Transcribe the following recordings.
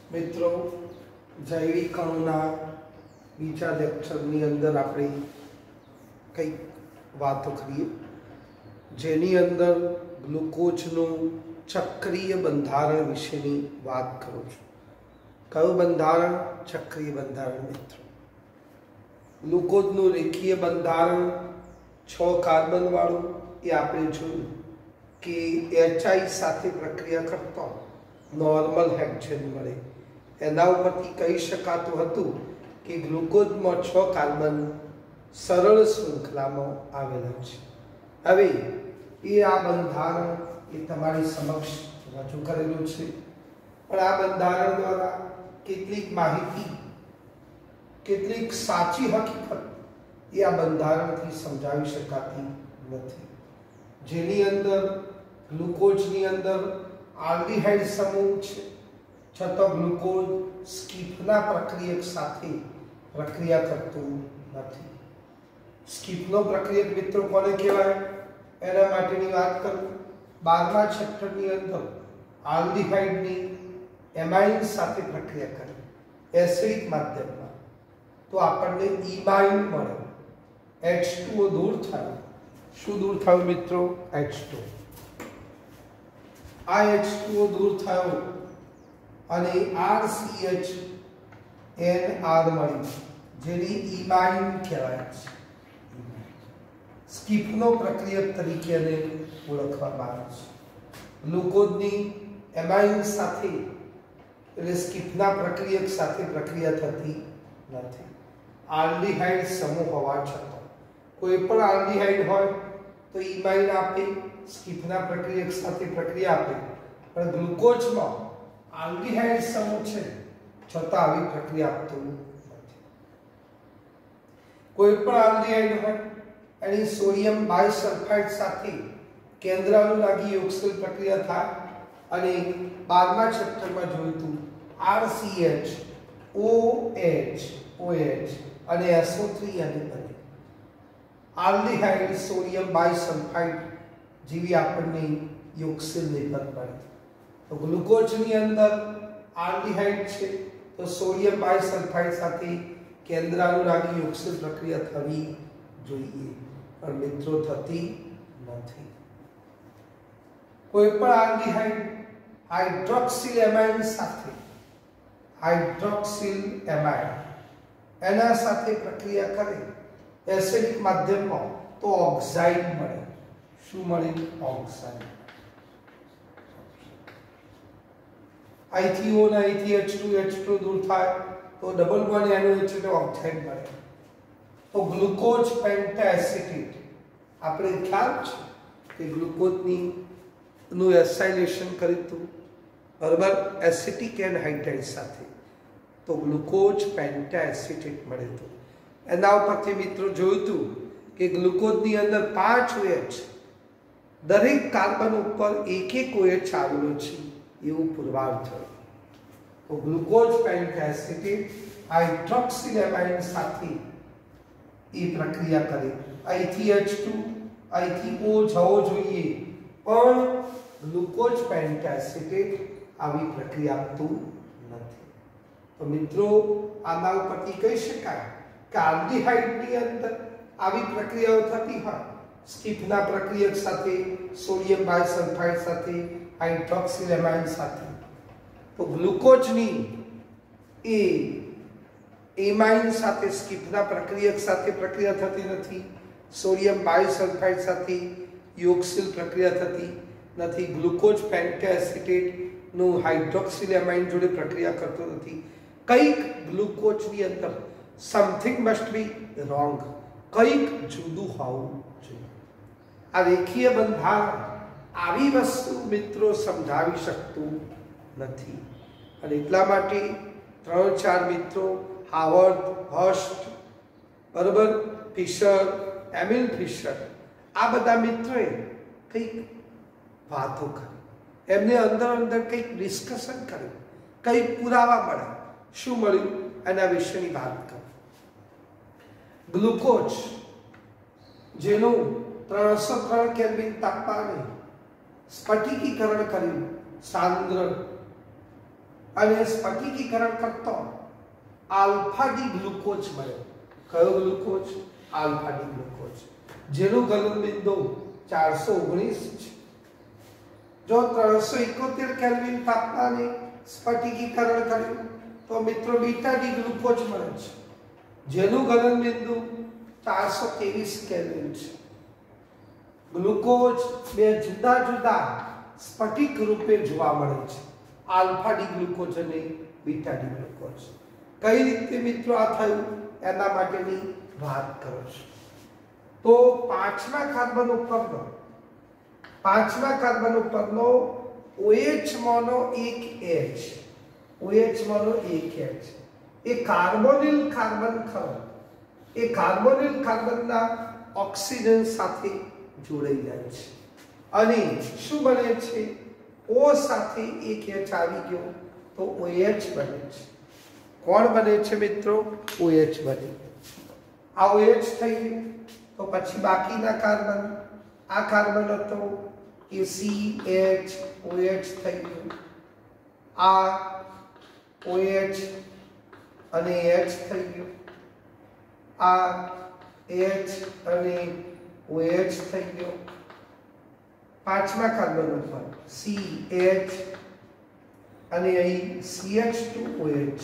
मित्रों जैविक अणुना बीजा लेक्चरनी अंदर आपणे कई वातो करीए जेनी अंदर ग्लूकोजनु चक्रीय बंधारण विशेनी बात करूँ छूं। कयुं बंधारण? चक्रीय बंधारण। मित्रों ग्लूकोजनु रेखीय बंधारण 6 कार्बन वाळुं ए आपणे जोयुं कि HI साथे प्रक्रिया करता नॉर्मल हेक्सेन मळे। एना उपरथी कही शकातुं हतुं कि ग्लूकोज में 6 कार्बन सरल श्रृंखला में आवेला छे। हवे ए आ बंधारण ए तमारी समक्ष रजू करेलुं छे, पण आ बंधारण द्वारा केटलीक माहिती केटलीक साची हकीकत ए आ बंधारणथी समजावी शकाती नथी। जेनी अंदर ग्लूकोजनी अंदर आल्डिहाइड समूह छे, छतां ग्लूकोज स्कीफना प्रक्रियक साथे प्रक्रिया करतुं नथी। स्कीफनो प्रक्रियक मित्रों कोने कहेवाय एना माटेनी वात करूं। 12मा चेप्टरनी अंदर आल्डिहाइडनी एमाइन साथे प्रक्रिया करे एसिडिक माध्यममां तो आपणने इमाइन मळे। H2O दूर थाय। शुं दूर थायुं मित्रों? H2। आ H2O दूर थायो અને RCH NR મળી જેની ઇમાઇન કહેવાય છે। સ્કીફનો પ્રક્રિયક તરીકે એને ઓળખવામાં આવે છે। ગ્લુકોઝની એમાઇન સાથે એટલે સ્કીફના પ્રક્રિયક સાથે પ્રક્રિયા થતી નથી। આલ્ડીહાઇડ સમૂહ હોવા છતાં કોઈ પણ આલ્ડીહાઇડ હોય તો ઇમાઇન આપે, સ્કીફના પ્રક્રિયક સાથે પ્રક્રિયા આપે, પણ ગ્લુકોઝમાં आल्डिहाइड समूह छे छतां आवी प्रक्रिया आपतो नथी। कोई पण आल्डिहाइड होय एनी सोडियम बायसल्फाइड साथे केंद्रानुरागी योगशील प्रक्रिया थाय अने 12मा चेप्टरमां जोयुं RCH OH अने SO3 अने बने आल्डिहाइड सोडियम बायसल्फाइड जेवी आपणने योगशील निबंध मळे। तो ग्लूकोजनी अंदर आल्डिहाइड छे तो सोडियम बायसल्फाइड साथे केंद्रानुरागी योगशील प्रक्रिया थवी जोईए, पण मित्रों थती नथी। कोई पण आल्डिहाइड हाइड्रोक्सिल एमाइन साथे हाइड्रोक्सिल एमाइन एना साथे प्रक्रिया करे एसिडिक माध्यममां तो ऑक्साइड मळे। शुं मळे? ऑक्साइड। અહીંથી O ને અહીંથી H2 દૂર થાય તો ડબલ બોન્ડ NOH એટલે ઓક્સાઇડ મળે। તો ગ્લુકોઝ પેન્ટાએસિટેટ આપણે ખ્યાલ છે કે ગ્લુકોઝની નું એસાઇલેશન કરીતું બરાબર એસિટિક એનહાઇડ્રાઇડ સાથે તો ગ્લુકોઝ પેન્ટાએસિટેટ મળે। તો એના ઉપરથી મિત્રો જોયું હતું કે ગ્લુકોઝની અંદર 5 OH દરેક કાર્બન ઉપર એક OH આવેલો છે એવું પુરવાર થયો। તો ગ્લુકોઝ પેન્ટાએસિટેટ હાઇડ્રોક્સિલ એમાઇન સાથે એ પ્રક્રિયા કરે। અહીંથી H2 અહીંથી O જવો જોઈએ, પણ ગ્લુકોઝ પેન્ટાએસિટેટ આવી પ્રક્રિયા આપતું નથી। તો મિત્રો આના ઉપરથી કહી શકાય કે આલ્ડીહાઇડની અંદર આવી પ્રક્રિયાઓ થતી હોય સ્કીફના પ્રક્રિયક સાથે સોડિયમ બાયસલ્ફાઇડ સાથે हाइड्रोक्सिल एमाइन साथे तो ग्लूकोजनी ए एमाइन साथे स्कीफना प्रक्रियक साथे प्रक्रिया थती नथी, सोडियम बायसल्फाइड साथे योगशील प्रक्रिया थती नथी, ग्लूकोज पेंटाएसिटेट नो हाइड्रोक्सिल एमाइन जोड़े प्रक्रिया करतो नथी। कईक ग्लूकोजनी अंदर समथिंग मस्ट बी रॉन्ग, कईक जुदुं होवुं जोईए। आ रेखीय बंधारण આવી વસ્તુ મિત્રો સમજાવી શકતું નથી અને એટલા માટે 3-4 મિત્રો હાવર્ડ, હર્સ્ટ બરાબર, ફિશર, એમિલ ફિશર આ બધા મિત્રોએ કંઈક વાતો કરી, એમને અંદર કંઈક ડિસ્કશન કર્યું, કંઈક પુરાવા મળ્યા। શું મળ્યું એના વિશેની વાત કરી। ગ્લુકોઝ જેનું 303 કેલ્વિન તાપમાને સ્ફટિકીકરણ કર્યું, સાંદ્ર અને સ્ફટિકીકરણ કરતો આલ્ફા ડી ગ્લુકોઝ મળ્યો. કયો ગ્લુકોઝ? આલ્ફા ડી ગ્લુકોઝ, જેનું ગલનબિંદુ 419 છે. જો 371 કેલ્વિન તાપમાને સ્ફટિકીકરણ કર્યું તો મિત્રો બીટા ડી ગ્લુકોઝ મળે છે, જેનું ગલનબિંદુ 423 કેલ્વિન છે. ગ્લુકોઝ બે જુદા જુદા સ્ફટિક રૂપે જોવા મળે છે, આલ્ફા ડી ગ્લુકોઝ અને બીટા ડી ગ્લુકોઝ. કઈ રીતે મિત્રો આ થયું એના માટેની વાત કરું છું. તો પાંચમા કાર્બન ઉપરનો OH મોનો એક H, OH મોનો એક H એ કાર્બોનિલ કાર્બન ખરો, એ કાર્બોનિલ કાર્બનના ઓક્સિજન સાથે જોડાઈ જાય છે અને શું બને છે? O સાથે એક H આવી ગયો તો OH બને છે. કોણ બને છે મિત્રો? OH બને. આ OH થઈ ગયું તો પછી બાકીના કાર્બન, આ કાર્બન હતો એ CH OH થઈ ગયું, આ OH અને H થઈ ગયું, આ H અને OH થઈ ગયો. પાંચમા કાર્બન ઉપર CH અને અહીં CH2OH,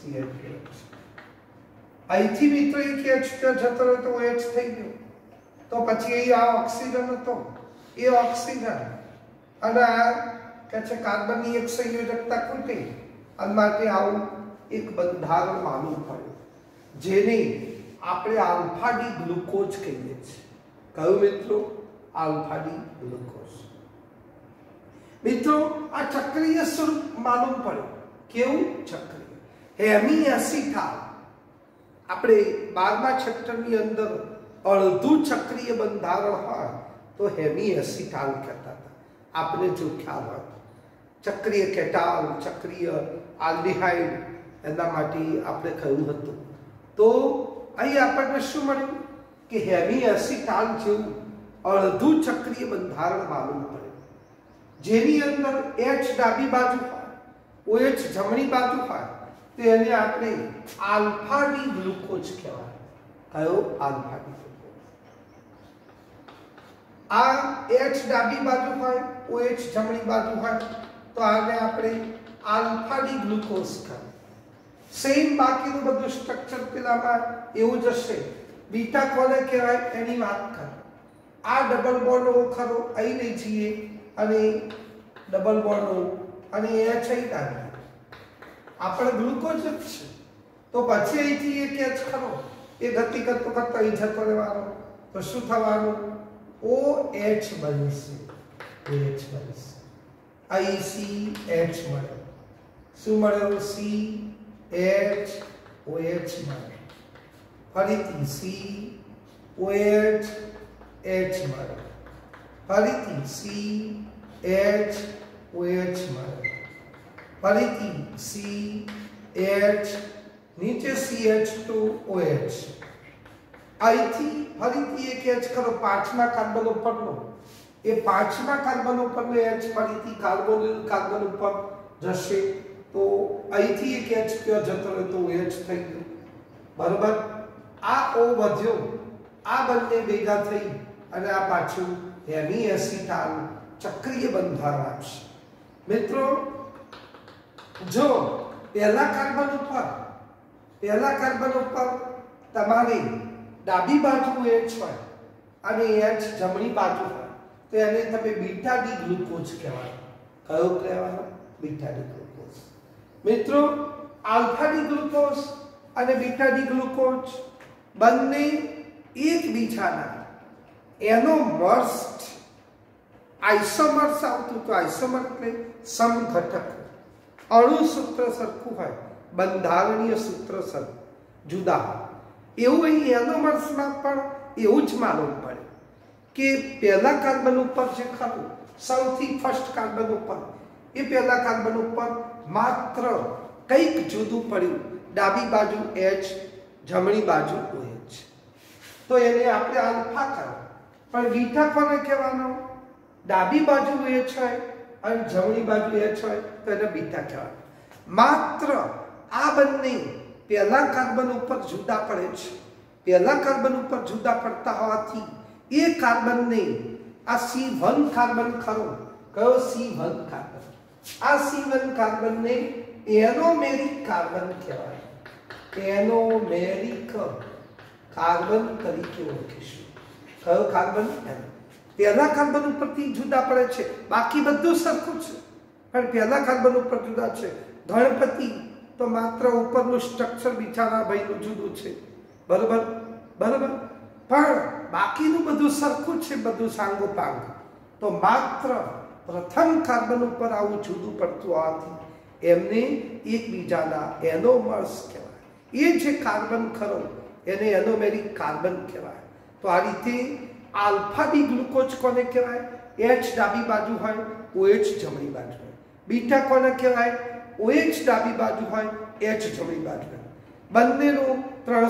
અહીંથી મિત્રો એક H જતો રહ્યો તો OH થઈ ગયો. તો પછી અહીં આ ઓક્સિજન હતો એ ઓક્સિજન અને આ કે છે કાર્બનની એક સંયોજકતા ખૂટી અને માટે આવું એક બંધારણ માનવું પડ્યું, જેને આપણે આલ્ફા ડી ગ્લુકોઝ કહીએ છીએ. કયું મિત્રો? Alpha D glucose. મિત્રો આ ચક્રીય સ્વરૂપ માલુમ પડ્યું. કેવું ચક્રીય? Hemi acetal. આપણે 12મા ચેપ્ટરની અંદર અડધું ચક્રીય બંધારણ હોય તો હેમી એસિટાલ કહેતા હતા. આપણે જો ખ્યાલ હોય ચક્રીય કેટાલ, ચક્રીય આલ્ડીહાઇડ એના માટે આપણે કહ્યું હતું. તો અહીં આપણને શું મળ્યું કે હેમી એસિટાલ જેવું અડધું ચક્રીય બંધારણ માલુમ પડે, જેની અંદર H ડાબી બાજુ હોય, OH જમણી બાજુ હોય, તો એને આપણે આલ્ફા ડી ગ્લુકોઝ કહેવાય. કયો? Alpha D glucose. આ H ડાબી બાજુ હોય, OH જમણી બાજુ હોય, તો આને આપણે આલ્ફા ડી ગ્લુકોઝ કહેવાય. સેમ બાકીનું બધું સ્ટ્રક્ચર પેલામાં એવું જ હશે. બીટા કોને કહેવાય એની વાત કર. આ ડબલ બોન્ડ ઓ ખરો અહીં લઈ જઈએ અને ડબલ બોન્ડ ઓ અને H અહીં લાવીએ, આપણે ગ્લુકોઝ જ છે. તો પછી અહીંથી એક H ખરો એ ગતિ કરતો કરતો અહીં જતો રહેવાનો, તો શું થવાનું? OH બનશે, OH બનશે. અહીં CH મળ્યો. શું મળ્યો? CH OH મળ્યો. ફરીથી COH H મળ્યો. ફરીથી CH OH મળ્યો. ફરીથી CH, નીચે CH2OH. અહીંથી ફરીથી એક H કરો પાંચમા કાર્બન ઉપરનો, એ પાંચમા કાર્બન ઉપરનો H ફરીથી કાર્બોનિલ કાર્બન ઉપર જશે તો અહીંથી એક H ક્યાં જતો રહે તો OH થઈ ગયું. બરોબર? આ O વધ્યો, આ બંને ભેગા થઈ અને આ પાછું હેમી એસિટાલ ચક્રીય બંધારણ આપશે. મિત્રો જો પહેલા કાર્બન ઉપર તમારી ડાબી બાજુ H હોય અને H જમણી બાજુ હોય તો એને તમે બીટા ડી ગ્લુકોઝ કહેવાય. કયો કહેવાનો? Beta D glucose. મિત્રો આલ્ફા ડી ગ્લુકોઝ અને બીટા ડી ગ્લુકોઝ બંને એકબીજાના એનોમર્સ આઇસોમર્સ આવતું તો આઇસોમર એટલે સમઘટક, અણુ સૂત્ર સરખું હોય, બંધારણીય સૂત્ર સરખું જુદા હોય. એવું અહીં એનોમર્સમાં પણ એવું જ માલુમ પડે કે પહેલા કાર્બન ઉપર જે ખરું સૌથી ફર્સ્ટ કાર્બન ઉપર એ પહેલા કાર્બન ઉપર માત્ર કંઈક જુદું પડ્યું, ડાબી બાજુ H જમણી બાજુ OH, તો એને આપણે આલ્ફા કહો. પણ બીટા કોને કહેવાનો? ડાબી બાજુ H હોય અને જમણી બાજુ H હોય તો એને બીટા કહેવાય. માત્ર આ બંને પહેલા કાર્બન ઉપર જુદા પડે છે. પહેલા કાર્બન ઉપર જુદા પડતા હોવાથી એ કાર્બનને આ C1 કાર્બન ખરો, કયો C1 કાર્બન, આ C1 કાર્બનને એરોમેરિક કાર્બન કહેવાય. એરોમેરિક કાર્બન તરીકે ઓળખીશું. કયો કાર્બન? પહેલા કાર્બન ઉપરથી જુદા પડે છે, બાકી બધું સરખું છે પણ પહેલા કાર્બન ઉપર જુદા છે. ગણપતિ તો માત્ર ઉપરનું સ્ટ્રક્ચર બિચારા ભાઈનું જુદું છે, બરોબર બરોબર, પણ બાકીનું બધું સરખું છે, બધું સાંગોપાંગ. તો માત્ર પ્રથમ કાર્બન ઉપર આવું જુદું પડતું હોવાથી એમને એકબીજાના એનોમર્સ કહેવાય. એ જે કાર્બન ખરો એને એનોમેરિક કાર્બન કહેવાય. તો આ રીતે આલ્ફા ડી ગ્લુકોઝ કોને કહેવાય? H ડાબી બાજુ હોય, OH જમણી બાજુ હોય. બીટા કોને કહેવાય? OH ડાબી બાજુ હોય, H જમણી બાજુ હોય. બંનેનું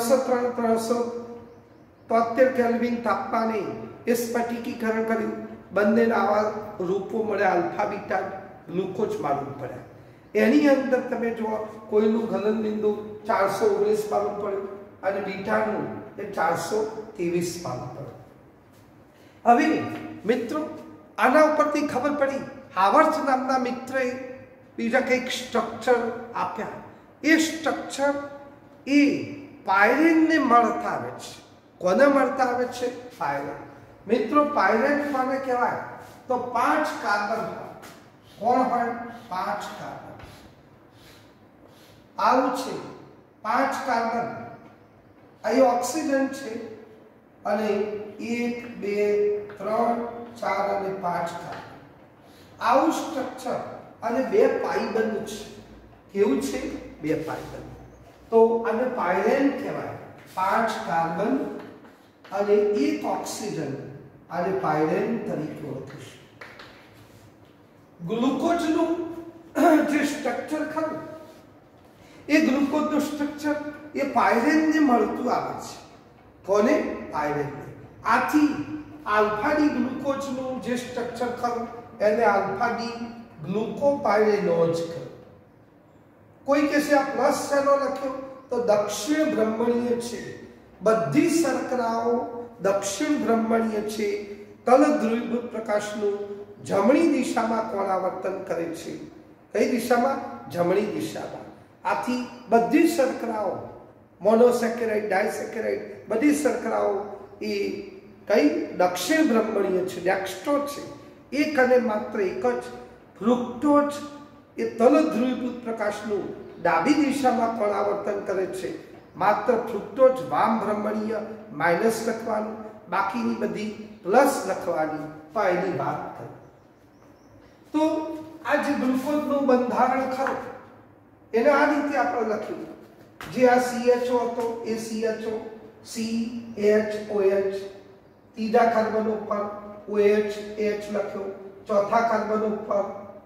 373 કેલ્વિન તાપમાને એ સ્ફટિકીકરણ કર્યું. બંનેના આવા રૂપો મળે આલ્ફા બીટા ગ્લુકોઝ માલુમ પડ્યા. એની અંદર તમે જુઓ કોઈનું ગલનબિંદુ 419 માલુમ પડ્યું અને બીટાનું એ 423 માલુમ પડ્યું. હવે મિત્રો આના ઉપરથી ખબર પડી હાવર્સ નામના મિત્રએ બીજા કંઈક સ્ટ્રક્ચર આપ્યા. એ સ્ટ્રક્ચર એ પાયરેનને મળતા આવે છે. કોને મળતા આવે છે? પાયરેન. મિત્રો પાયરેન કોને કહેવાય? તો 5 કાર્બન હોય. કોણ હોય? 5 કાર્બન. આવું છે 5 કાર્બન. અહીં ઓક્સિજન છે અને 1 2 3 4 અને 5 કાર્બન. આવું સ્ટ્રક્ચર અને 2 પાઈ બંધ છે. કેવું છે? 2 પાઈ બંધ. તો આને પાયરેન કહેવાય. 5 કાર્બન અને 1 ઓક્સિજન, આને પાયરેન તરીકે ઓળખીશું. ગ્લુકોઝનું જે સ્ટ્રક્ચર ખરું એ ગ્લુકોઝનું સ્ટ્રક્ચર એ પાયરેનને મળતું આવે છે. કોને? પાયરેનને. આથી આલ્ફા ડી ગ્લુકોઝનું જે સ્ટ્રક્ચર ખરું એને આલ્ફા ડી ગ્લુકોપાયરેનોઝ કહે. કોઈ કહેશે આ પ્લસ શેનો લખ્યો? તો દક્ષિણ બ્રહ્મણીય છે. બધી શર્કરાઓ દક્ષિણ બ્રહ્મણીય છે. તલ ધ્રુવીભૂત પ્રકાશનું જમણી દિશામાં કોણાવર્તન કરે છે. કઈ દિશામાં? જમણી દિશામાં. આથી બધી શર્કરાઓ મોનોસેકેરાઇડ, ડાયસેકેરાઇડ બધી શર્કરાઓ એ કઈ દક્ષિણ બ્રહ્મણીય છે, ડેક્સ્ટ્રો છે. એક અને માત્ર એક જ ફ્રુક્ટોઝ એ તલ ધ્રુવીભૂત પ્રકાશનું ડાબી દિશામાં કોણાવર્તન કરે છે. માત્ર ફ્રુક્ટોઝ વામ બ્રહ્મણીય માઇનસ લખવાનું, બાકીની બધી પ્લસ લખવાની. તો એની વાત કરી. તો આ જે ગ્લુકોઝનું બંધારણ ખરું એને આ રીતે આપણે લખ્યું. જે આ CHO હતો એ CHO, CHOH, ત્રીજા કાર્બન ઉપર OH લખ્યો, ચોથા કાર્બન ઉપર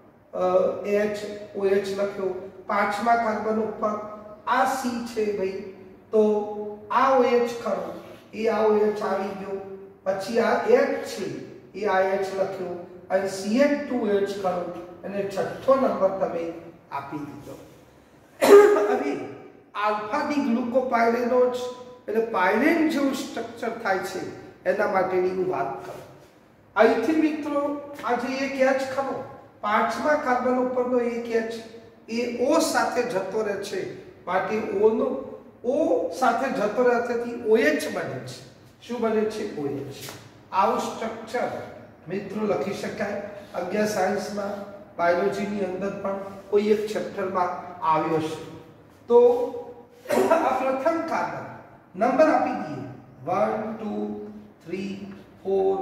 OH લખ્યો, પાંચમા કાર્બન ઉપર આ C છે ભાઈ, તો આ OH ખરો એ આ OH આવી ગયો. પછી આ H છે એ આ H લખ્યો અને CH2OH ખરો અને છઠ્ઠો નંબર તમે આપી દીધો. હવે આલ્ફા ડી ગ્લુકોપાયરેનોઝ એટલે પાયરેન જેવું સ્ટ્રક્ચર થાય છે એના માટેની વાત કરો. અહીંથી મિત્રો આ જે એક H ખરો પાંચમા કાર્બન ઉપરનો એક H એ O સાથે જતો રહે છે, માટે O નો O સાથે જતો રહેવાથી OH બને છે. શું બને છે? OH. આવું સ્ટ્રક્ચર મિત્રો લખી શકાય. 11 સાયન્સમાં બાયોલોજીની અંદર પણ કોઈ એક ચેપ્ટરમાં આવ્યો છે. તો આ પ્રથમ કાર્બન નંબર આપી દઈએ 1 2 3 4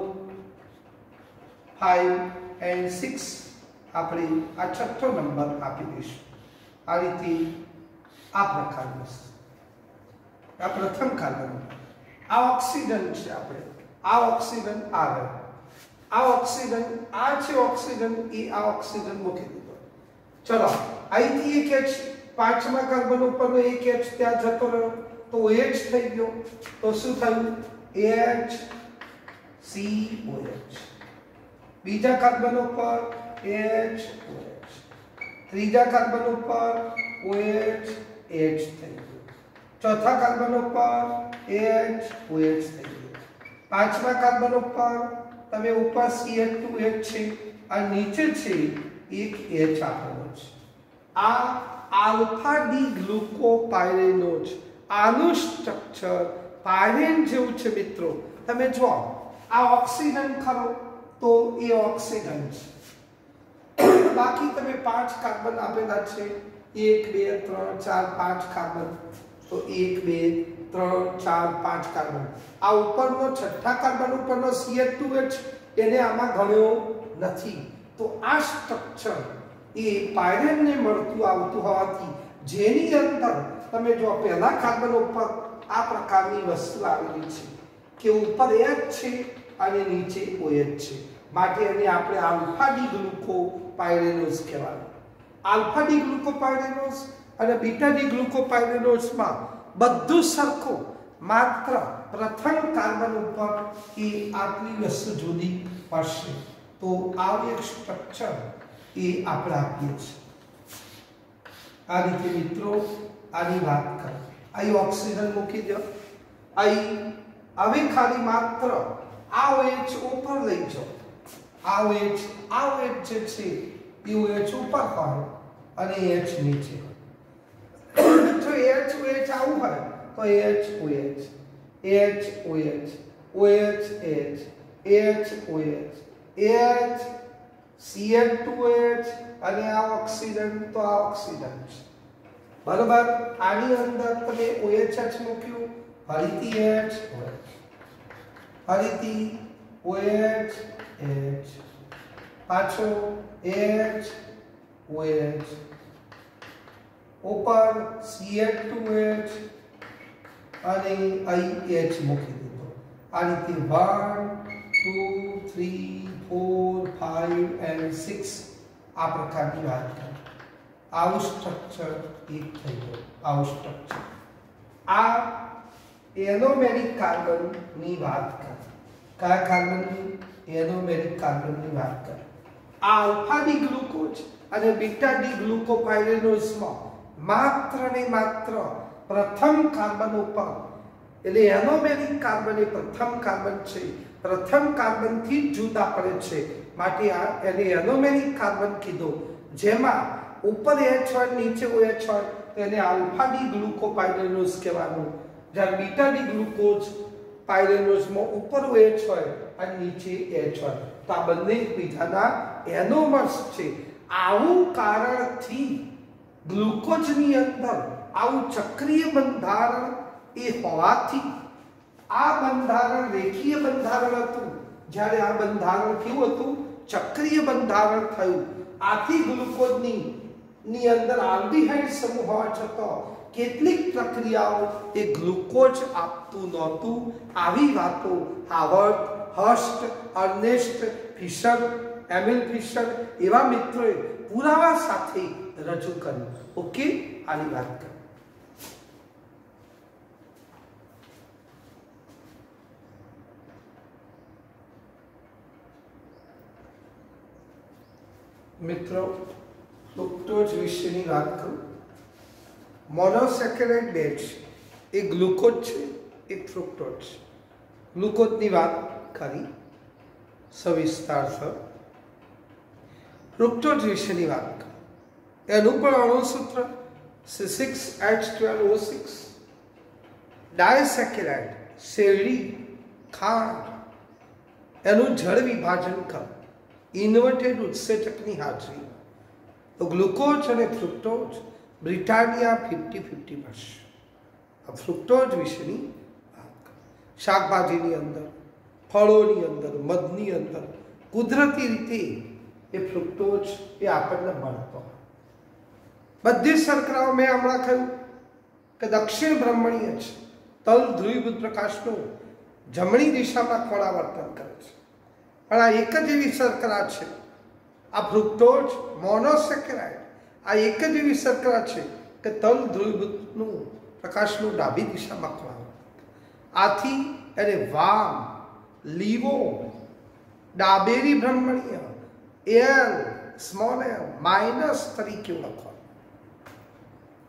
5 and 6. આપણે આ છઠ્ઠો નંબર આપી દઈશું. આ રીતે આ પ્રકારનું આ પ્રથમ કાર્બન. આ ઓક્સિજન છે. આપણે આ ઓક્સિજન આગળ, આ ઓક્સિજન આ છે ઓક્સિજન એ આ ઓક્સિજન મૂકી દીધો. ચલો અહીંથી એક H પાંચમા કાર્બન ઉપરનો એક H ત્યાં જતો રહ્યો તો OH થઈ ગયો. તો શું થયું? HCOH. બીજા કાર્બન ઉપર HOH, ત્રીજા કાર્બન ઉપર OH H થઈ ગયું. ચોથા કાર્બન ઉપર H OH થઈ ગયું. પાંચમા કાર્બન ઉપર તમે ઉપર CH2H છે અને નીચે છે એક H આપેલો છે. આ આલ્ફા ડી ગ્લુકોપાયરેનોઝ, આનું સ્ટ્રક્ચર પાયરેન જેવું છે મિત્રો. તમે જો આ ઓક્સિજન ખરો તો એ ઓક્સિજન છે. બાકી તમે 5 કાર્બન આપેલા છે, 1 2 3 4 5 કાર્બન, તો 1 2 3 4 5 કાર્બન. આ ઉપરનો છઠ્ઠા કાર્બન ઉપરનો CH2H એને આમાં ગણ્યો નથી. તો આ સ્ટ્રક્ચર એ પાયરેનને મળતું આવતું હોવાથી જેની અંદર તમે જો પહેલા કાર્બન ઉપર આ પ્રકારની વસ્તુ આવેલી છે કે ઉપર H છે અને નીચે OH છે, માટે એને આપણે આલ્ફા ડી ગ્લુકોપાયરેનોઝ કહેવાય. આલ્ફા ડી ગ્લુકોપાયરેનોઝ અને બીટા ડી ગ્લુકોપાયરેનોઝમાં બધું સરખું, માત્ર પ્રથમ કાર્બન ઉપર એ આટલી વસ્તુ જુદી પડશે. તો આ એક સ્ટ્રક્ચર એ આપણે આપીએ છીએ. આ રીતે મિત્રો આની વાત કરો. અહીં ઓક્સિજન મૂકી દો. અહીં હવે ખાલી માત્ર આ OH ઉપર લઈ જાઓ. આ OH જે છે એ OH ઉપર હોય અને H નીચે હોય. જો H OH આવું હોય તો H OH, H OH, OH H, H OH, H CH2H અને આ ઓક્સિજન તો આ ઓક્સિજન છે. બરોબર. આની અંદર તમે OH મૂક્યું, ફરીથી H OH, ફરીથી OH H, પાછો H OH, ઉપર CH2H અને અહીં H મૂકી દીધો. આ રીતે 1 2 3 4 5 and 6 આ પ્રકારની વાત કરી. આવું સ્ટ્રક્ચર એક થઈ ગયું. આવું સ્ટ્રક્ચર આ એનોમેરિક કાર્બનની વાત કરી. કયા કાર્બનની? એનોમેરિક કાર્બનની વાત કરી. આ આલ્ફા ડી ગ્લુકોઝ અને બીટા ડી ગ્લુકોપાયરેનોઝમાં માત્ર ને માત્ર પ્રથમ કાર્બન ઉપર, એટલે એનોમેરિક કાર્બન એ પ્રથમ કાર્બન છે, પ્રથમ કાર્બન થી જ જુદા પડે છે, માટે આ એને એનોમેરિક કાર્બન કીધો. જેમાં ઉપર H હોય નીચે OH હોય તો એને આલ્ફા ડી ગ્લુકોપાયરેનોઝ કહેવાનું. જ્યારે બીટા ડી ગ્લુકોઝ પાયરેનોઝમાં ઉપર OH હોય અને નીચે H હોય, તો આ બંને એકબીજાના એનોમર્સ છે. આવું કારણથી ગ્લુકોઝની અંદર આવું ચક્રીય બંધારણ એ હોવાથી આ બંધારણ રેખીય બંધારણ હતું. જ્યારે આ બંધારણ કેવું હતું? ચક્રીય બંધારણ થયું. આથી ગ્લુકોઝની અંદર આલ્ડીહાઇડ સમૂહ હોવા છતાં કેટલીક પ્રક્રિયાઓ એ ગ્લુકોઝ આપતું નહોતું. આવી વાતો Haworth, Hirst, Ernest Fischer, Emil Fischer એવા મિત્રોએ પુરાવા સાથે રજૂ કર્યું. ઓકે, આની વાત કરીએ. મિત્રો ફ્રુક્ટોઝ વિશેની વાત કરું. મોનોસેકેરાઇડ બેઝ એ ગ્લુકોઝ છે, એક ફ્રુક્ટોઝ છે. ગ્લુકોઝની વાત કરી સવિસ્તારસર. ફ્રુક્ટોઝ વિશેની વાત કરી. એનું પણ અણુસૂત્ર C6H12O6. ડાયસેકેરાઇડ શેરડી, ખાંડ, એનું જળ વિભાજન કર, ઇન્વર્ટેડ ઉત્સેચકની હાજરી. તો ગ્લુકોઝ અને ફ્રુક્ટોઝ બ્રિટાનિયા 50-50 મળશે. આ ફ્રુક્ટોઝ વિશેની વાત કરી. શાકભાજીની અંદર, ફળોની અંદર, મધની અંદર કુદરતી રીતે એ ફ્રુક્ટોઝ એ આપણને મળતો. બધી શર્કરાઓ મેં હમણાં કહ્યું કે દક્ષિણ બ્રહ્મણીય છે. તલ ધ્રુવીભૂત પ્રકાશનું જમણી દિશામાં કોણાવર્તન કરે છે. પણ આ એક જ એવી શર્કરા છે, આ ફ્રુક્ટોઝ મોનોસેકેરાઇડ, આ એક જ એવી શર્કરા છે કે તલ ધ્રુવીભૂતનું પ્રકાશનું ડાબી દિશામાં કોણાવર્તન. આથી એને વામ, લીવો, ડાબેરી બ્રહ્મણીય, એલ સ્મોલ એલ માઇનસ તરીકે ઓળખવા.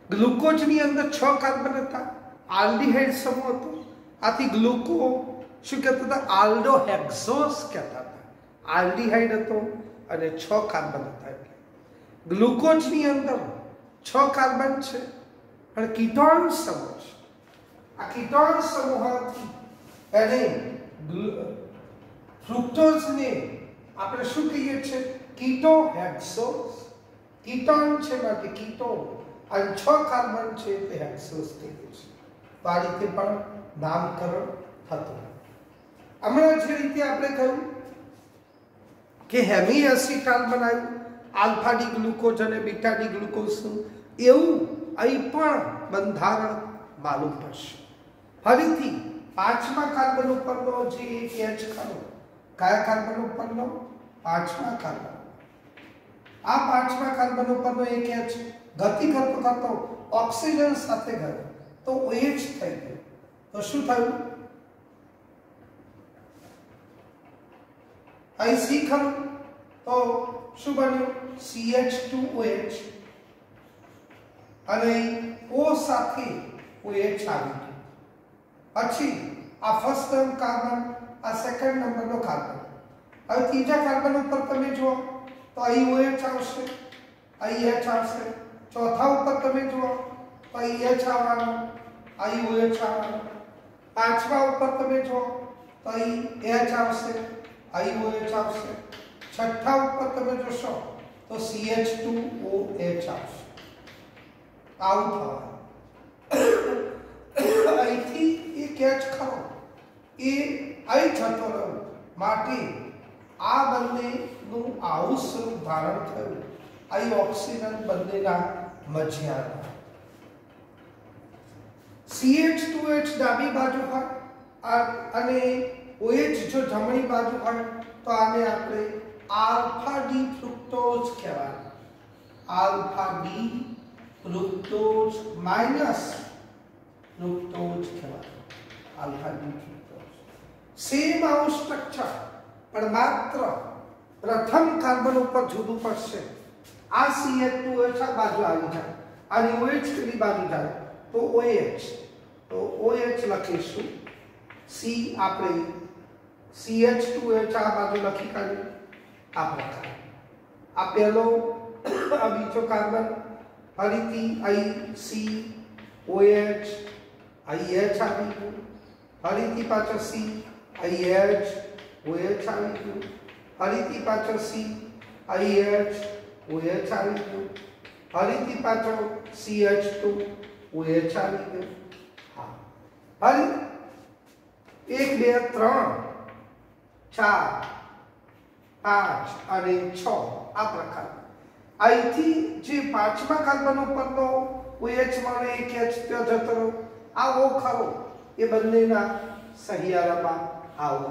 ગ્લુકોઝની અંદર 6 કાર્બન હતા, આલ્ડીહાઇડ સમૂહ હતો, આથી ગ્લુકો શું કહેતા હતા? આલ્ડોહેક્સોસ કહેતા હતા. આલ્ડીહાઇડ હતો અને 6 કાર્બન હતા. એટલે ગ્લુકોઝની અંદર 6 કાર્બન છે અને કીટોન સમૂહ છે. આ કીટોન સમૂહથી એને ફ્રુક્ટોઝને આપણે શું કહીએ છીએ? કીટોહેક્સોસ. કીટોન છે માટે કીટો, અને 6 કાર્બન છે એટલે હેક્સોસ કહીએ છીએ. તો આ રીતે પણ નામકરણ થતું. હમણાં જે રીતે આપણે કહ્યું કે હેમી એસિટાલ બનાવ્યું આલ્ફા ડી ગ્લુકોઝ અને બીટા ડી ગ્લુકોઝનું, એવું અહીં પણ બંધારણ માલુમ પડશે. ફરીથી 5મા કાર્બન ઉપરનો જે એક H ખરો, કયા કાર્બન ઉપરનો? 5મા કાર્બન. આ 5મા કાર્બન ઉપરનો એક H ગતિ કરતો કરતો ઓક્સિજન સાથે ગયો તો OH થઈ ગયો. તો શું થયું? અહીં C ખરું તો શું બન્યું? CH2OH. અને O સાથે OH આવી ગયું. પછી આ ફર્સ્ટ નંબર કાર્બન, આ સેકન્ડ નંબરનો કાર્બન. હવે ત્રીજા કાર્બન ઉપર તમે જુઓ તો અહીં OH આવશે, અહીં H આવશે. ચોથા ઉપર તમે જુઓ તો અહીં H આવવાનો, અહીં OH આવવાનો. પાંચમા ઉપર તમે જુઓ તો અહીં H આવશે, અહીં OH આવશે. છઠ્ઠા ઉપર તમે જોશો તો CH2OH આવશે. આવું થવાનું. અહીંથી એક H ખરો એ અહીં જતો રહ્યો માટે આ બંનેનું આવું સ્વરૂપ ધારણ થયું. અહીં ઓક્સિજન બંનેના મધ્યમાં. CH2H ડાબી બાજુ હોય અને OH જો જમણી બાજુ હોય તો આને આપણે આલ્ફા ડી ફ્રુક્ટોઝ કહેવાય. Alpha D fructose minus fructose કહેવાય. આલ્ફા ડી ફ્રુક્ટોઝ સેમ આવું સ્ટ્રક્ચર, પણ માત્ર પ્રથમ કાર્બન ઉપર જુદું પડશે. આ CH2OH આ બાજુ આવી જાય અને OH પેલી બાજુ જાય તો OH. તો OH લખીશું. C આપણે CH2OH આ બાજુ લખી કાઢ્યું આ પ્રકારે. આ પહેલો, આ બીજો કાર્બન. ફરીથી અહીં COH, અહીં H આવી ગયું. ફરીથી પાછો C, અહીં H, OH આવી ગયું. ફરીથી પાછો C, અહીં H, OH આવી ગયું. ફરીથી પાછો CH2OH આવી ગયું. હા, ફરી 1 2 3 4 5 અને 6 આ પ્રકાર. અહીંથી જે 5મા કાર્બન ઉપરનો OH મળે એક H ત્યાં જતો રહ્યો. આ O ખરો એ બંનેના સહિયારામાં આવો.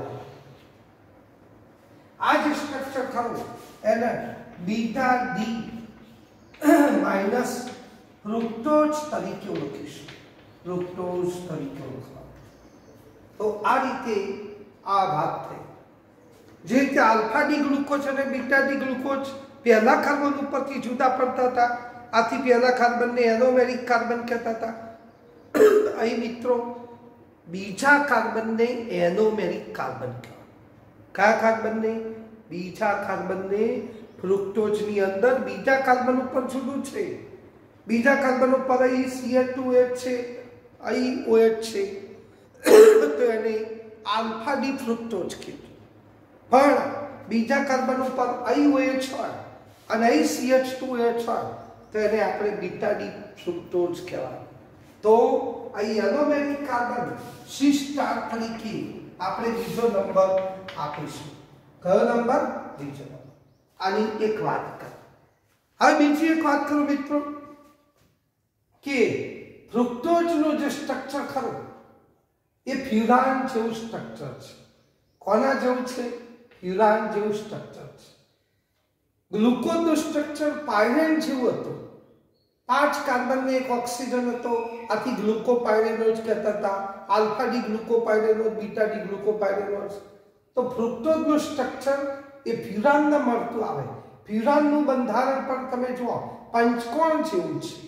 આ જે સ્ટ્રક્ચર ખરું એને બીટા ડી માઈનસ ફ્રુક્ટોઝ તરીકે ઓળખીશું. ફ્રુક્ટોઝ તરીકે ઓળખવા. તો આ રીતે આ વાત થઈ. જે રીતે આલ્ફા ડી ગ્લુકોઝ અને બીટા ડી ગ્લુકોઝ પહેલા કાર્બન ઉપરથી જુદા પડતા હતા, આથી પહેલા કાર્બનને એનોમેરિક કાર્બન કહેતા હતા. અહીં મિત્રો બીજા કાર્બનને એનોમેરિક કાર્બન કહેવાય. કયા કાર્બનને? બીજા કાર્બનને. ફ્રુક્ટોઝની અંદર બીજા કાર્બન ઉપર જુદું છે. બીજા કાર્બન ઉપર અહીં CH2OH છે, અહીં OH છે, તો એને આલ્ફા ડી ફ્રુક્ટોઝ કીધું. પણ બીજા કાર્બન ઉપર અહીં OH હોય અને અહીં CH2OH હોય તો એને આપણે બીટા ડી ફ્રુક્ટોઝ કહેવાય. તો અહીં એનોમેરિક કાર્બન C સ્ટાર તરીકે આપણે બીજો નંબર આપીશું. કયો નંબર? બીજો નંબર. આની એક વાત કર. હવે બીજી એક વાત કરું મિત્રો કે ફ્રુક્ટોઝનું જે સ્ટ્રક્ચર ખરું એ ફ્યુરાન જેવું સ્ટ્રક્ચર છે. કોના જેવું છે? ફ્યુરાન જેવું સ્ટ્રક્ચર છે. ગ્લુકોઝનું સ્ટ્રક્ચર પાયરેન જેવું હતું. 5 કાર્બન ને એક ઓક્સિજન હતો, આથી ગ્લુકોપાયરેનોઝ કહેતા હતા. Alpha D glucopyranose, beta D glucopyranose. તો ફ્રુક્ટોઝનું સ્ટ્રક્ચર એ ફ્યુરાનને મળતું આવે. ફ્યુરાનનું બંધારણ પણ તમે જુઓ પંચકોણ જેવું છે.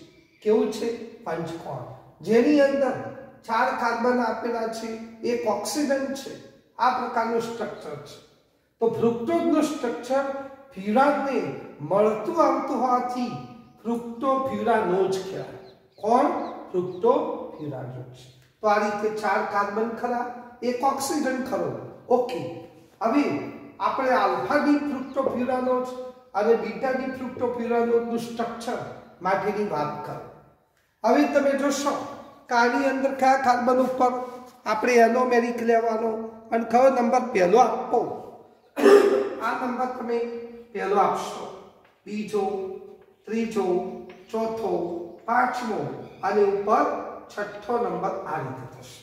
કેવું છે? પંચકોણ, જેની અંદર 4 કાર્બન આપેલા છે, એક ઓક્સિજન છે. આ પ્રકારનું સ્ટ્રક્ચર છે. તો ફ્રુક્ટોઝનું સ્ટ્રક્ચર ફ્યુરાનને મળતું આવતું હોવાથી ફ્રુક્ટોફ્યુરાનોઝ કહેવાય. કોણ? ફ્રુક્ટોફ્યુરાનોઝ. તો આ રીતે 4 કાર્બન ખરા, એક ઓક્સિજન ખરો. ઓકે, હવે આપણે આલ્ફા ડી ફ્રુક્ટોફ્યુરાનોઝ અને બીટા ડી ફ્રુક્ટોફ્યુરાનોઝનું સ્ટ્રક્ચર માટેની વાત કરો. હવે તમે જોશો કે આની અંદર કયા કાર્બન ઉપર આપણે એનોમેરિક લેવાનો અને કયો નંબર પહેલો આપવો. આ નંબર તમે પહેલો આપશો, બીજો, ત્રીજો, ચોથો, પાંચમો અને ઉપર છઠ્ઠો નંબર આ રીતે થશે.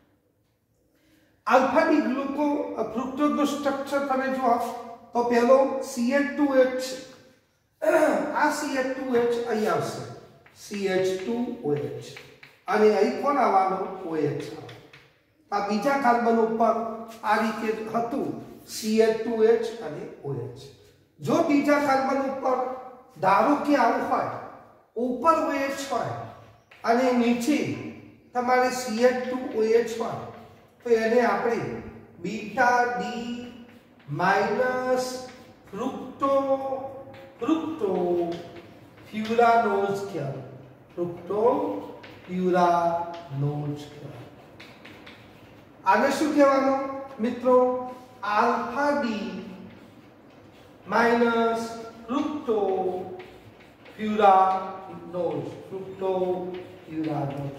આલ્ફા ડી ગ્લુકો ફ્રુક્ટોઝનું સ્ટ્રક્ચર તમે જુઓ તો પહેલો CH2H છે. આ CH2H અહીં આવશે, CH2OH, અને અહીં કોણ આવવાનો? OH. આ બીજા કાર્બન ઉપર આ રીતે હતું, CH2H અને OH. જો બીજા કાર્બન ઉપર ધારો કે આવું હોય, ઉપર OH હોય અને નીચે તમારે CH2OH હોય, તો એને આપણે બીટા ડી માઇનસ ફ્રુક્ટોફ્યુરાનોઝ કહેવાય. ફ્રુક્ટોફ્યુરાનોઝ કહેવાય. આને શું કહેવાનું મિત્રો? Alpha D minus fructofuranose.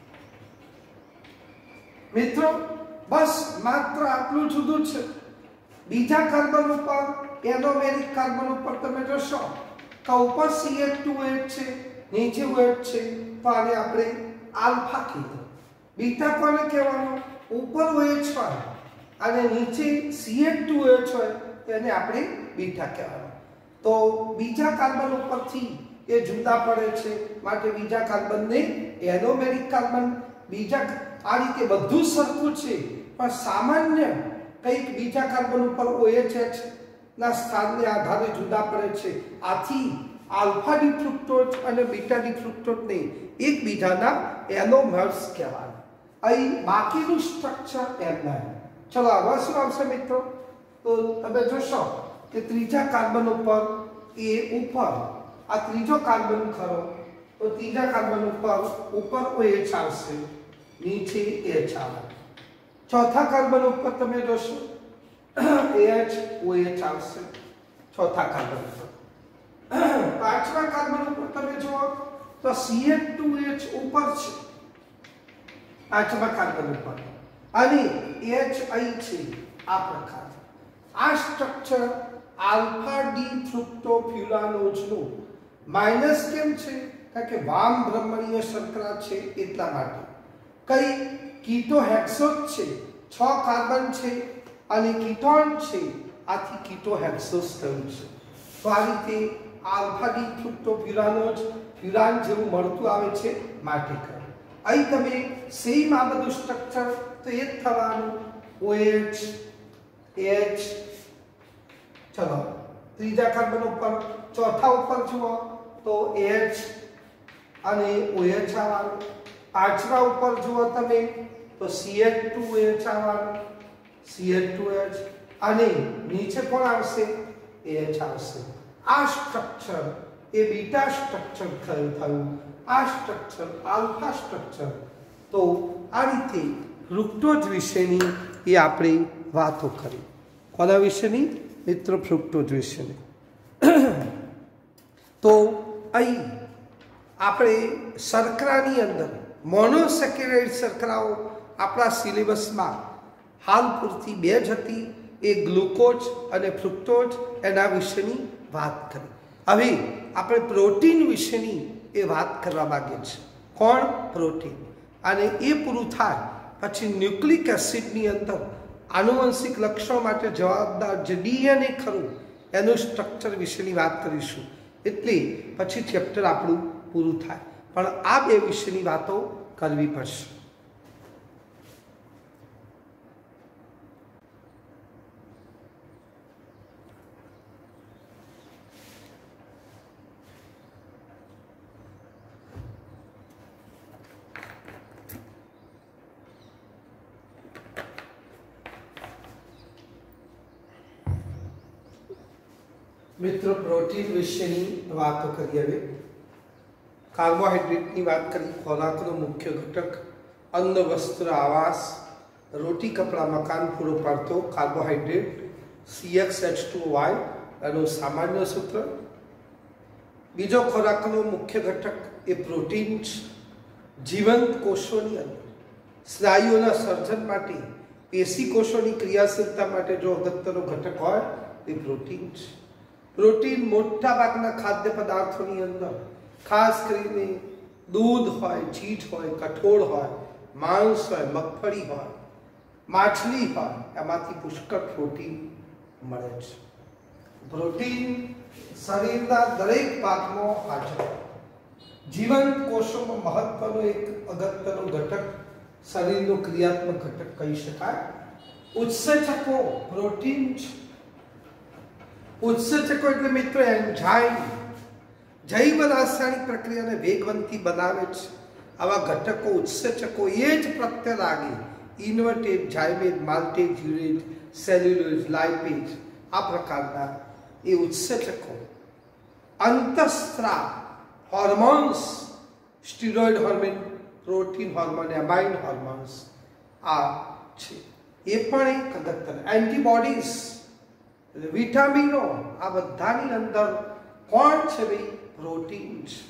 મિત્રો બસ માત્ર આટલું જુદું છે. બીજા કાર્બન ઉપર, એનોમેરિક કાર્બન ઉપર તમે જોશો કે ઉપર CH2OH છે, નીચે OH છે, તો આને આપણે આલ્ફા કીધું. બીટા કોને કહેવાનું? ઉપર OH હોય અને નીચે CH2OH હોય, તો એને આપણે બીટા કહેવાનું. તો બીજા કાર્બન ઉપરથી એ જુદા પડે છે, માટે બીજા કાર્બનને એનોમેરિક કાર્બન. બીજા આ રીતે બધું સરખું છે, પણ સામાન્ય કંઈક બીજા કાર્બન ઉપર OH ના સ્થાનને આધારે જુદા પડે છે. આથી આલ્ફા ડી ફ્રુક્ટોઝ અને બીટા ડી ફ્રુક્ટોઝને એકબીજાના એનોમર્સ કહેવાય. અહીં બાકીનું સ્ટ્રક્ચર એમના. ચલો હવે શું આવશે મિત્રો? તો તમે જોશો કે ત્રીજા કાર્બન ઉપર એ ઉપર આ ત્રીજો કાર્બન ખરો, તો ત્રીજા કાર્બન ઉપર OH આવશે, નીચે H આવે. ચોથા કાર્બન ઉપર તમે જોશો OH આવશે, ચોથા કાર્બન ઉપર. પાંચમા કાર્બન ઉપર તમે જુઓ તો CH2H ઉપર છે, પાંચમા કાર્બન ઉપર, અને H અહીં છે. આ પ્રકાર આ સ્ટ્રક્ચર આલ્ફા ડી ફ્રુક્ટોફ્યુરાનોઝનું માઇનસ કેમ છે? કારણ કે વામ ભ્રમણીય શર્કરા છે એટલા માટે. કઈ કીટોહેક્સોઝ છે, 6 કાર્બન છે અને કીટોન છે, આથી કીટોહેક્સોઝ થયું છે. તો આ રીતે આલ્ફા ડી ફ્રુક્ટોફ્યુરાનોઝ ફ્યુરાન જેવું મળતું આવે છે માટે કરે. અહીં તમે સેમ આ બધું સ્ટ્રક્ચર તો એ જ થવાનું. OH, H. ચલો ત્રીજા કાર્બન ઉપર, ચોથા ઉપર જુઓ તો H અને OH આવવાનું. પાંચમા ઉપર જુઓ તમે તો CH2OH આવવાનું, CH2H, અને નીચે કોણ આવશે? H આવશે. આ સ્ટ્રક્ચર એ બીટા સ્ટ્રક્ચર થયું, આ સ્ટ્રક્ચર આલ્ફા સ્ટ્રક્ચર. તો આ રીતે ફ્રુક્ટોઝ વિશેની એ આપણે વાતો કરી. કોના વિશેની મિત્રો? ફ્રુક્ટોઝ વિશેની. તો અહીં આપણે શર્કરાની અંદર મોનોસેકેરાઇડ શર્કરાઓ આપણા સિલેબસમાં હાલ પૂરતી 2 જ હતી, એ ગ્લુકોઝ અને ફ્રુક્ટોઝ. એના વિશેની વાત કરી. હવે આપણે પ્રોટીન વિશેની એ વાત કરવા માંગીએ છીએ. કોણ? પ્રોટીન. અને એ પૂરું થાય પછી ન્યુક્લિક એસિડની અંદર આનુવંશિક લક્ષણો માટે જવાબદાર જે DNA ખરું એનું સ્ટ્રક્ચર વિશેની વાત કરીશું. એટલે પછી ચેપ્ટર આપણું પૂરું થાય. પણ આ 2 વિશેની વાતો કરવી પડશે. મિત્રો પ્રોટીન વિશેની વાતો કરીએ। હવે કાર્બોહાઈડ્રેટની વાત કરી। ખોરાકનો મુખ્ય ઘટક અન્ન વસ્ત્ર આવાસ રોટી કપડા મકાન પૂરો પાડતો કાર્બોહાઈડ્રેટ CxH2Y એનું સામાન્ય સૂત્ર। બીજો ખોરાકનો મુખ્ય ઘટક એ પ્રોટીન છે। જીવંત કોષોની અંદર સ્નાયુઓના સર્જન માટે પેશી કોષોની ક્રિયાશીલતા માટે જો અગત્યનો ઘટક હોય તે પ્રોટીન છે। પ્રોટીન મોટા ભાગના ખાદ્ય પદાર્થોની અંદર ખાસ કરીને દૂધ હોય, ચીજ હોય, કઠોળ હોય, માંસ હોય, મગફળી હોય, માછલી હોય, એમાંથી પુષ્કળ પ્રોટીન મળે છે। પ્રોટીન શરીરના દરેક ભાગમાં હાજર જીવંત કોષોમાં મહત્વનો એક અગત્યનો ઘટક શરીરનો ક્રિયાત્મક ઘટક કહી શકાય। ઉત્સેચકો પ્રોટીન છે। ઉત્સેચકો એટલે મિત્રો એન્ઝાઇમ જૈવ રાસાયણિક પ્રક્રિયાને વેગવંતી બનાવે છે। આવા ઘટકો ઉત્સેચકો એ જ પ્રત્યે લાગે ઇન્વર્ટેડ, જાઇમેજ, માલ્ટેજ, યુરેટ, સેલ્યુલોઝ, લાઇપેજ આ પ્રકારના એ ઉત્સેચકો અંતઃસ્ત્રાવ hormones, steroid hormone, protein hormone, amine hormones આ છે। એ પણ એક અગત્યનો એન્ટીબોડીઝ વિટામિનો આ બધાની અંદર કોણ છે ભાઈ? પ્રોટીન છે।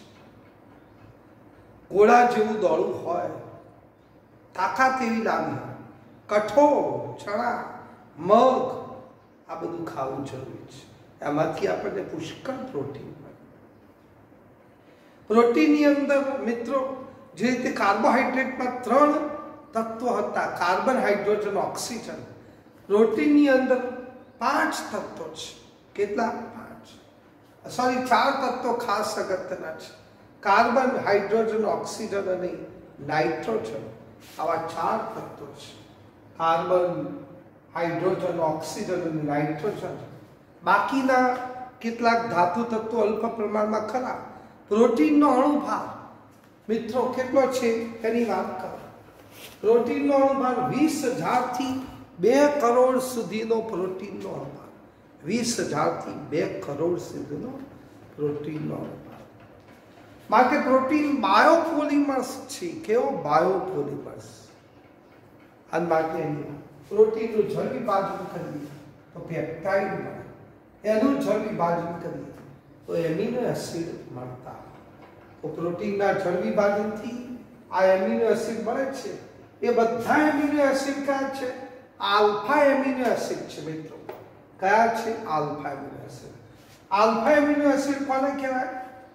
ગોળા જેવું દોડું હોય, તાકાત એવી લાવી હોય, કઠોળ, ચણા, મગ આ બધું ખાવું જરૂરી છે। એમાંથી આપણને પુષ્કળ પ્રોટીન મળે। પ્રોટીનની અંદર મિત્રો જે રીતે કાર્બોહાઈડ્રેટમાં 3 તત્વો હતા કાર્બન, હાઇડ્રોજન, ઓક્સિજન, પ્રોટીનની અંદર 5 તત્વો છે। કેટલા? 4 તત્વો ખાસ અગત્યના છે। કાર્બન, હાઇડ્રોજન, ઓક્સિજન અને નાઇટ્રોજન આવા 4 તત્વો છે। કાર્બન, હાઇડ્રોજન, ઓક્સિજન અને નાઇટ્રોજન। બાકીના કેટલાક ધાતુ તત્વો અલ્પ પ્રમાણમાં ખરા। પ્રોટીનનો અણુભાર મિત્રો કેટલો છે એની વાત કરો। પ્રોટીનનો અણુભાર 20,000 થી 2 કરોડ સુધીનો પ્રોટીનનો અણુભાર, 20,000 થી 2 કરોડ સુધીનો પ્રોટીનનો અણુભાર। માટે પ્રોટીન બાયોપોલિમર્સ છે। કેવો? બાયોપોલિમર્સ। અને માટે પ્રોટીનનું જળ વિભાજન કરીએ તો પેપ્ટાઇડ મળે, એનું જળ વિભાજન કરીએ તો એમિનો એસિડ મળતા। તો પ્રોટીનના જળ વિભાજનથી આ એમિનો એસિડ મળે છે। એ બધા એમિનો એસિડ કયા છે? આલ્ફા એમિનો એસિડ છે મિત્રો। કયા છે? Alpha amino acid. Alpha amino acid કોને કહેવાય?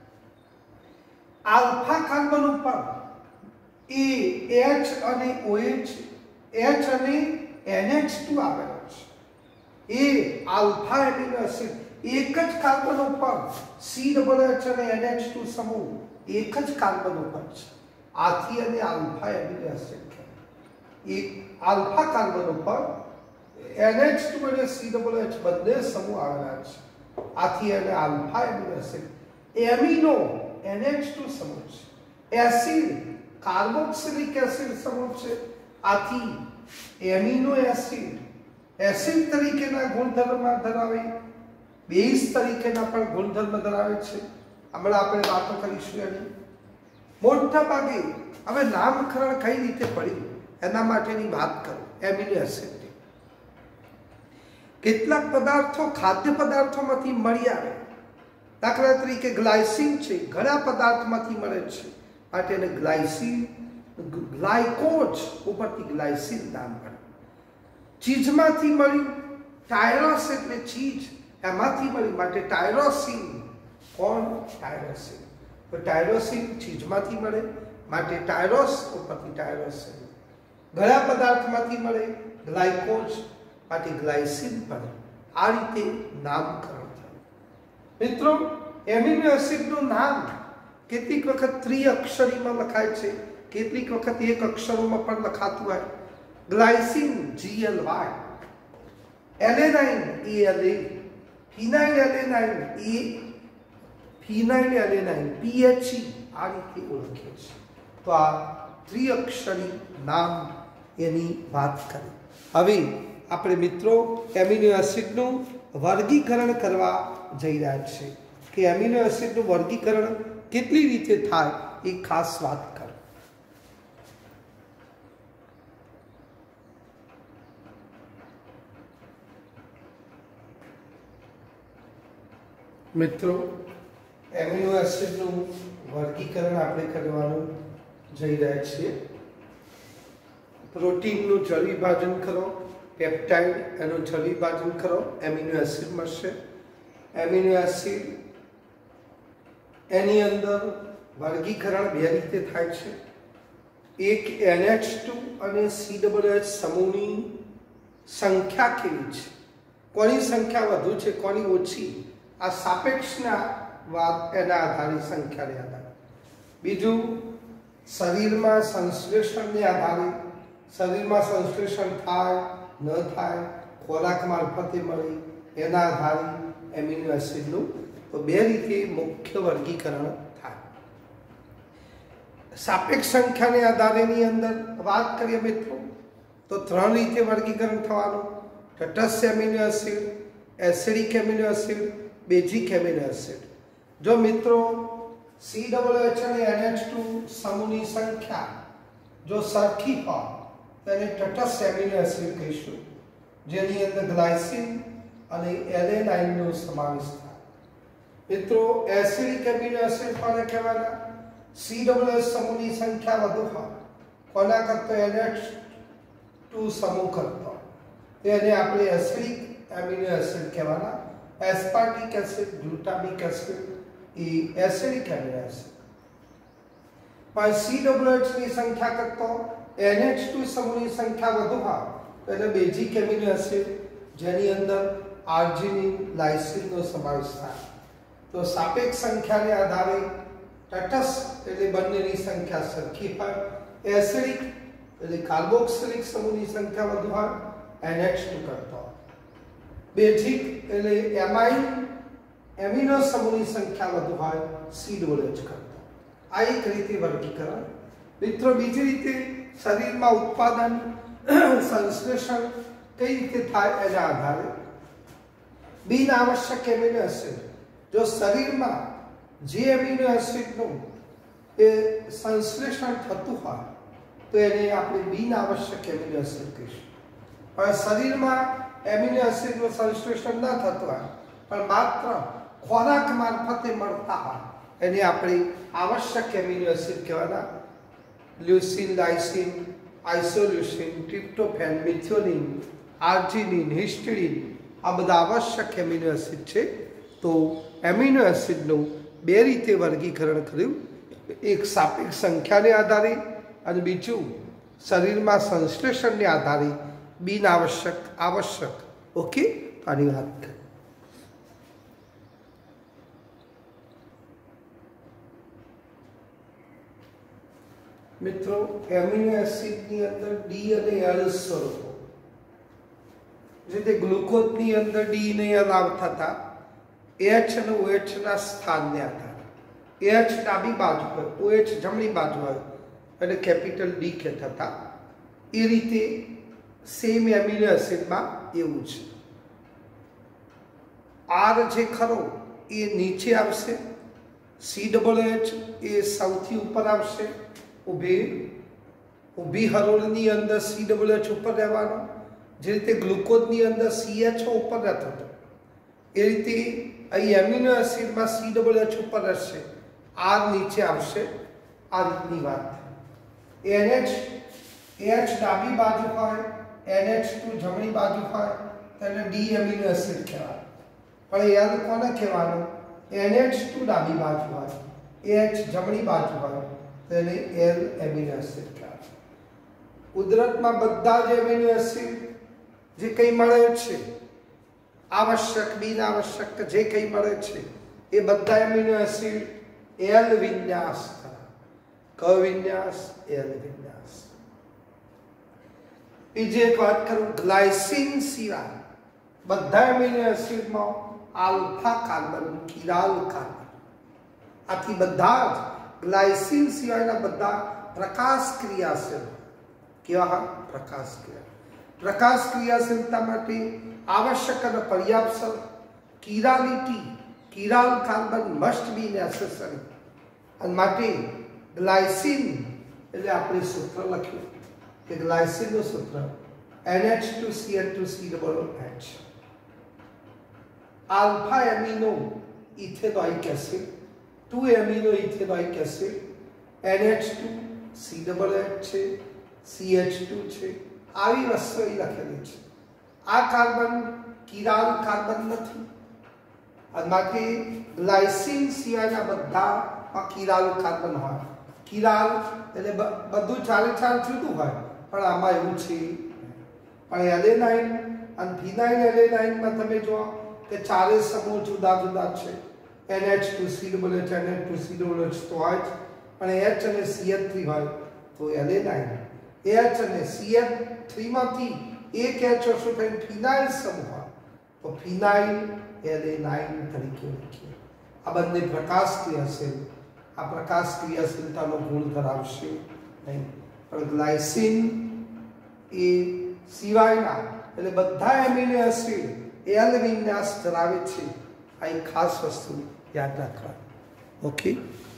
આલ્ફા કાર્બન ઉપર એ H અને OH, H અને NH2 આવેલો છે। એ આલ્ફા એમિનો એસિડ એક જ કાર્બન ઉપર COOH અને NH2 સમૂહ એક જ કાર્બન ઉપર છે। આથી અને આલ્ફા એમિનો એસિડ કહેવાય। એક આલ્ફા કાર્બન ઉપર NH2 અને COOH બંને સમૂહ આવેલા છે। આથી અને alpha amino acid. Amino NH2 સમૂહ છે। એસિડ કાર્બોક્સિલિક એસિડ સમૂહ છે। આથી એમિનો એસિડ એસિડ તરીકેના ગુણધર્મ ધરાવે, બેઝ તરીકેના પણ ગુણધર્મ ધરાવે છે। હમણાં આપણે વાતો કરીશું એની। મોટા ભાગે હવે નામકરણ કઈ રીતે પડ્યું એના માટેની વાત કરું। એમિનો એસિડ કેટલાક પદાર્થો ખાદ્ય પદાર્થોમાંથી મળી આવે। દાખલા તરીકે ગ્લાયસિન છે, ઘણા પદાર્થમાંથી મળે છે, માટે એને ગ્લાયસિન, ગ્લાયકોજ ઉપરથી ગ્લાયસિન નામ મળે। ચીજમાંથી મળ્યું, ટાયરોસ એટલે ચીજ, એમાંથી મળી માટે ટાયરોસિન। કોણ? ટાયરોસિન। તો ટાયરોસિન ચીજમાંથી મળે માટે ટાયરોસ ઉપરથી ટાયરોસિન। ઘણા પદાર્થમાંથી મળે, ગ્લાયકોજ માટે ગ્લાયસિન પડે। આ રીતે નામકરણ થયું। મિત્રો એમિનો એસિડનું નામ કેટલીક વખત ત્રિઅક્ષરીમાં લખાય છે, કેટલીક વખત એક અક્ષરોમાં પણ લખાતું હોય। Glycine GLY, alanine ALA, phenyl alanine phenyl alanine PHE આ રીતે ઓળખે છે। તો આ ત્રિઅક્ષરી નામ એની વાત કરી। હવે આપણે મિત્રો એમિનો એસિડનું વર્ગીકરણ કરવા જઈ રહ્યા છે કે એમિનો એસિડનું વર્ગીકરણ કેટલી રીતે થાય એ ખાસ વાત કરો. મિત્રો, એમિનો એસિડનું વર્ગીકરણ આપણે કરવાનું જઈ રહ્યા છીએ. પ્રોટીનનું જળ વિભાજન કરો, પેપ્ટાઇડ એનું જળ વિભાજન કરો, એમિનો એસિડ મળશે. એમિનો એસિડ એની અંદર વર્ગીકરણ બે રીતે થાય છે. એક NH2 અને COOH સમૂહની સંખ્યા કેવી છે, કોની સંખ્યા વધુ છે કોની ઓછી, આ સાપેક્ષના વાત એના આધારે સંખ્યાને આધારે. બીજું શરીરમાં સંશ્લેષણને આધારે, શરીરમાં સંશ્લેષણ થાય ન થાય, ખોરાક મારફતે મળે એના આધારે એમિનો એસિડનું તો બે રીતે મુખ્ય વર્ગીકરણ થાય. સાપેક્ષ સંખ્યાને આધારેની અંદર વાત કરીએ મિત્રો તો ત્રણ રીતે વર્ગીકરણ થવાનું: તટસ્થ amino acid, acidic amino acid, basic amino acid. જો મિત્રો COOH અને NH2 સમૂહની સંખ્યા જો સરખી હોય તો એને તટસ્થ એમિનો એસિડ કહીશું, જેની અંદર ગ્લાયસિન અને એલેનાઇનનો સમાવેશ થાય. મિત્રો એસિડિક એમિનો એસિડ કોને કહેવાના? COOH સમૂહની સંખ્યા વધુ હોય, કોના કરતો? NH2 સમૂહ કરતો, તેને આપણે એસિડિક એમિનો એસિડ કહેવાના. એસ્પાર્ટિક એસિડ, ગ્લુટામિક એસિડ એ એસિડિક એમિનો એસિડ. પણ COOH ની સંખ્યા કરતો NH2 સમૂહની સંખ્યા વધુ હોય તો એને બેઝિક એમિનો એસિડ, જેની અંદર આર્જિનિન, લાઇસિનનો સમાવેશ થાય. તો સાપેક્ષ સંખ્યાને આધારે તટસ્થ એટલે બંનેની સંખ્યા સરખી હોય, એસિડિક એટલે કાર્બોક્સિલિક સમૂહની સંખ્યા વધુ હોય NH2 કરતો, બેઝિક એટલે એમાઇન એમિનો સમૂહની સંખ્યા વધુ હોય COOH કરતો. આ એક રીતે વર્ગીકરણ. મિત્રો બીજી રીતે શરીરમાં ઉત્પાદન સંશ્લેષણ કઈ રીતે થાય એના આધારે બિન આવશ્યક એમિનો એસિડ, જો શરીરમાં જે એમિનો એસિડનું એ સંશ્લેષણ થતું હોય તો એને આપણે બિન આવશ્યક એમિનો એસિડ કહીશું. પણ શરીરમાં એમિનો એસિડનું સંશ્લેષણ ન થતું હોય પણ માત્ર ખોરાક મારફતે મળતા હોય એને આપણે આવશ્યક એમિનો એસિડ કહેવાના. Leucine, lysine, isoleucine, tryptophan, methionine, arginine, histidine આ બધા આવશ્યક એમિનો એસિડ છે. તો એમિનો એસિડનું બે રીતે વર્ગીકરણ કર્યું, એક સાપેક્ષ સંખ્યાને આધારે અને બીજું શરીરમાં સંશ્લેષણને આધારે બિન આવશ્યક, આવશ્યક. ઓકે, આની વાત કરી. મિત્રો એમિનો એસિડની અંદર ડી અને એલ સ્વરૂપો, જે તે ગ્લુકોઝની અંદર ડી અને એલ આવતા હતા, H અને OH ના સ્થાનને આધારે H ડાબી બાજુ હોય, OH જમણી બાજુ હોય એટલે કેપિટલ ડી કહેતા હતા. એ રીતે સેમ એમિનો એસિડમાં એવું છે. R જે ખરો એ નીચે આવશે, COOH એ સૌથી ઉપર આવશે, ઊભી હરોળની અંદર COOH ઉપર રહેવાનો. જે રીતે ગ્લુકોઝની અંદર CHO ઉપર રહેતો હતો એ રીતે અહીં એમિનો એસિડમાં COOH ઉપર રહેશે, R નીચે આવશે. આ રીતની વાત. H ડાબી બાજુ હોય, NH2 જમણી બાજુ હોય તો એને ડી એમિનો એસિડ કહેવાય. પણ L કોને કહેવાનું? NH2 ડાબી બાજુ હોય, H જમણી બાજુ હોય તો એને L એમિનો એસિડ કહેવાય. કુદરતમાં બધા જ એમિનો એસિડ જે કંઈ મળે છે, આવશ્યક, બિન આવશ્યક જે કંઈ મળે છે એ બધા એમિનો એસિડ L વિન્યાસ ધરાવે. ક વિન્યાસ, L વિન્યાસ. બીજી એક વાત કરું, ગ્લાયસિન સિવાય બધા એમિનો એસિડમાં આલ્ફા કાર્બન, કિરાલ કાર્બન, આથી બધા જ ગ્લાયસિન સિવાયના બધા પ્રકાશ ક્રિયાશીલ. કેવા? પ્રકાશ ક્રિયા. પ્રકાશ ક્રિયાશીલતા માટે आवश्यक અને પર્યાપ્ત શરત. Chirality, chiral carbon must be necessary. અને માટે ગ્લાયસિન એટલે આપણે સૂત્ર લખ્યું કે ગ્લાયસિનનું સૂત્ર NH2Cl2COOH. Alpha amino ethanoic acid, 2 amino ethanoic acid, NH2COOH છે, CH2 છે, આવી વસ્તુ અહીં લખેલી છે. આ કાર્બન કિરાલ કાર્બન નથી અને માટે ગ્લાયસિન સિવાયના બધા કિરાલ કાર્બન હોય. કિરાલ એટલે બધું ચાલે જુદું હોય, પણ આમાં એવું છે. પણ એલેનાઇન અને ફિનાઇલ એલેનાઇનમાં તમે જુઓ કે ચારે સમૂહ જુદા જુદા છે. NH2COOH, NH2COOH તો હોય જ, પણ H અને CH3 હોય તો એલેનાઇન. H અને CH3 માંથી એક H શું થાય ફિનાઇલ સમૂહ હોય તો ફિનાઇલ એલેનાઇન તરીકે લખીએ. આ બંને પ્રકાશ ક્રિયાશીલ, આ પ્રકાશ ક્રિયાશીલતાનો ગુણ ધરાવશે નહીં. પણ ગ્લાયસિન એ સિવાયના એટલે બધા એમિનો એસિડ એલ વિન્યાસ ધરાવે છે. આ એક ખાસ વસ્તુ યાદ રાખવાની. ઓકે.